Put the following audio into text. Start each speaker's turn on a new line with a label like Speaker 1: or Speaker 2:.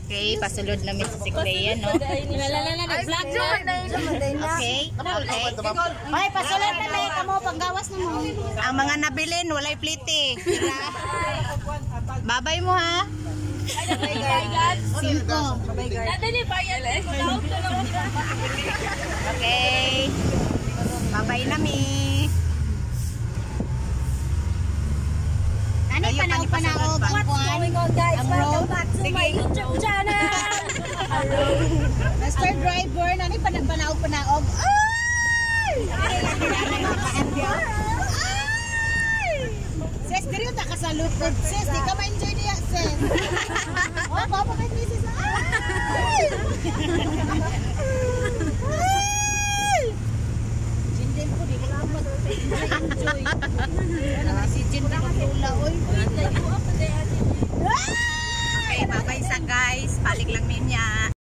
Speaker 1: Okay, pasulod namin sa Clea, no?
Speaker 2: Nag-vlog na.
Speaker 1: Okay, okay.
Speaker 2: Ay, pasulod na may kamo panggawas na mo.
Speaker 1: Ang mga nabilin, walay plite. Babay mo, ha? Okay. Babay nami.
Speaker 2: Ano panaog ang kuan? Ang road.
Speaker 3: My YouTube channel.
Speaker 2: Master driver, nani panaog. Ay! Sis, diri ta ka sa lupod. Sis, di ka ma-enjoy niya, sis. Oh, baba kay Mrs. Ay! Jindin ko, di ko lang mag-enjoy. Si Jindin ko tula, oy.
Speaker 1: Okay, babay sa guys.